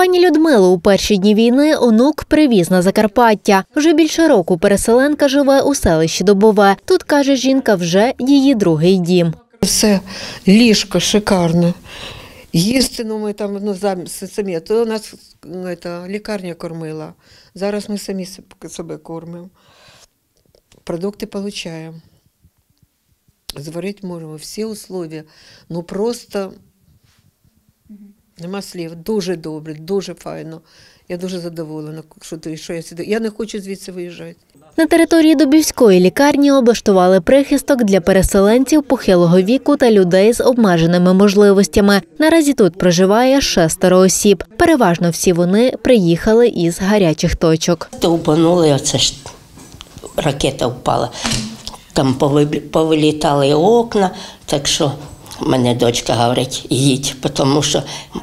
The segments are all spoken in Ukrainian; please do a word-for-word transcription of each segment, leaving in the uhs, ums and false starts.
Пані Людмилу у перші дні війни онук привіз на Закарпаття. Вже більше року переселенка живе у селищі Дубове. Тут, каже жінка, вже її другий дім. Все, ліжко шикарне. Їсти, ну ми там ну, самі, то нас это, лікарня кормила. Зараз ми самі себе кормимо. Продукти отримуємо. Зварити можемо всі умови. Ну просто нема слів. Дуже добре, дуже файно. Я дуже задоволена, що, що я сюди. Я не хочу звідси виїжджати. На території Дубівської лікарні облаштували прихисток для переселенців похилого віку та людей з обмеженими можливостями. Наразі тут проживає шестеро осіб. Переважно всі вони приїхали із гарячих точок. Довбанули, оце ж ракета впала. Там повилітали окна, так що мене дочка говорить, їдь, тому що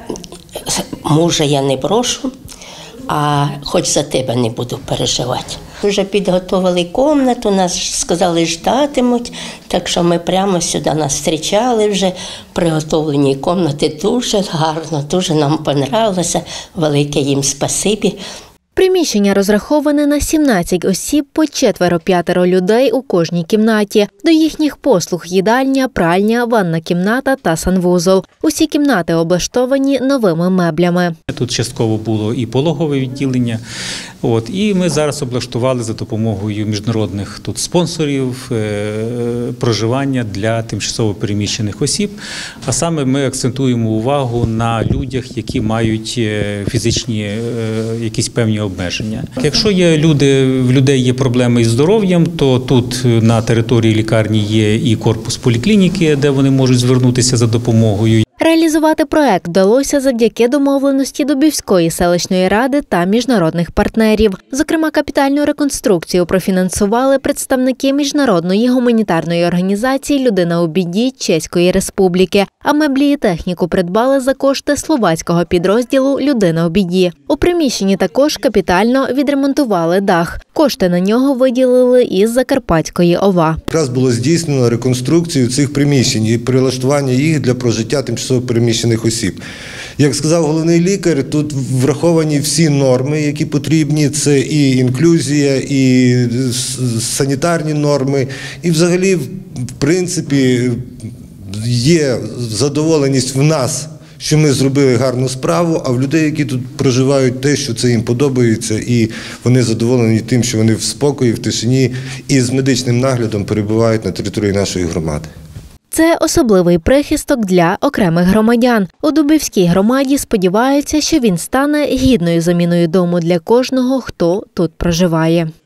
мужа я не брошу, а хоч за тебе не буду переживати. Вже підготували кімнату, нас сказали, ждатимуть, так що ми прямо сюди нас зустрічали вже, приготовлені кімнати дуже гарно, дуже нам понравилося, велике їм спасибі. Приміщення розраховане на сімнадцять осіб, по четверо-п'ятеро людей у кожній кімнаті. До їхніх послуг – їдальня, пральня, ванна кімната та санвузол. Усі кімнати облаштовані новими меблями. Тут частково було і пологове відділення. От, і ми зараз облаштували за допомогою міжнародних тут спонсорів е, проживання для тимчасово переміщених осіб. А саме ми акцентуємо увагу на людях, які мають фізичні е, якісь певні обмеження. Якщо є люди, в людей є проблеми із здоров'ям, то тут на території лікарні є і корпус поліклініки, де вони можуть звернутися за допомогою. Реалізувати проект вдалося завдяки домовленості Дубівської селищної ради та міжнародних партнерів. Зокрема, капітальну реконструкцію профінансували представники міжнародної гуманітарної організації «Людина у біді» Чеської Республіки, а меблі і техніку придбали за кошти словацького підрозділу «Людина у біді». У приміщенні також капітально відремонтували дах. Кошти на нього виділили із Закарпатської ОВА. Якраз було здійснено реконструкцію цих приміщень і прилаштування їх для прожиття тимчасово переміщених осіб. Як сказав головний лікар, тут враховані всі норми, які потрібні. Це і інклюзія, і санітарні норми. І взагалі, в принципі, є задоволеність в нас, що ми зробили гарну справу, а в людей, які тут проживають, те, що це їм подобається, і вони задоволені тим, що вони в спокої, в тишині і з медичним наглядом перебувають на території нашої громади. Це особливий прихисток для окремих громадян. У Дубівській громаді сподіваються, що він стане гідною заміною дому для кожного, хто тут проживає.